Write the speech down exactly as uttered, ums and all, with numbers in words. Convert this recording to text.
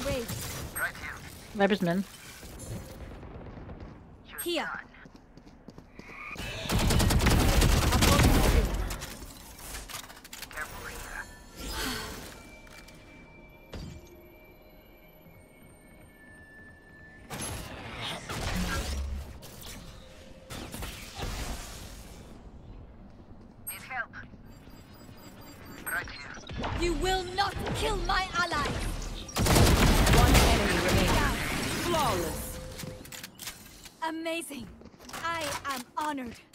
Viper's min. Here. You will not kill my ally! One enemy remaining. Flawless. Amazing. I am honored.